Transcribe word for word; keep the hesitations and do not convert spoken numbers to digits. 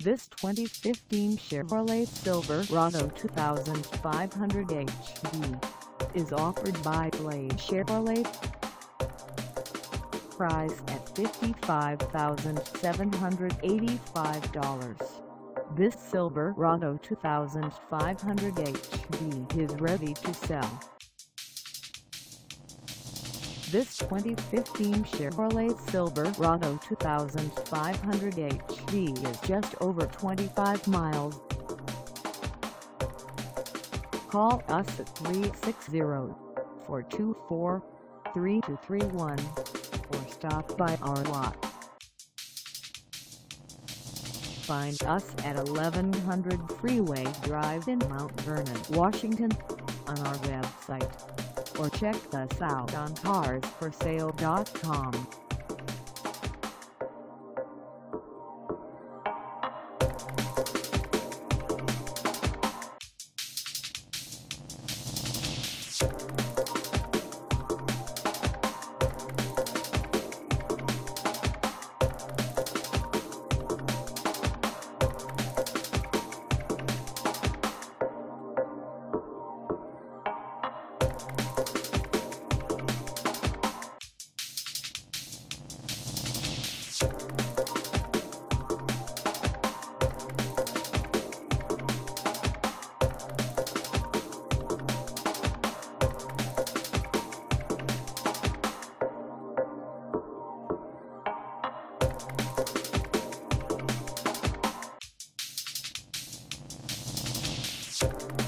This twenty fifteen Chevrolet Silverado twenty-five hundred H D is offered by FREEWAY Chevrolet. Price at fifty-five thousand seven hundred eighty-five dollars. This Silverado twenty-five hundred H D is ready to sell. This twenty fifteen Chevrolet Silverado twenty-five hundred H D is just over twenty-five miles. Call us at three six zero, four two four, three two three one or stop by our lot. Find us at eleven hundred Freeway Drive in Mount Vernon, Washington, on our website, or check us out on cars for sale dot com. You